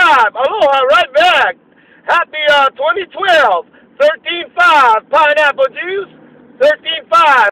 Aloha, right back. Happy 2012. 13.5 pineapple juice. 13.5.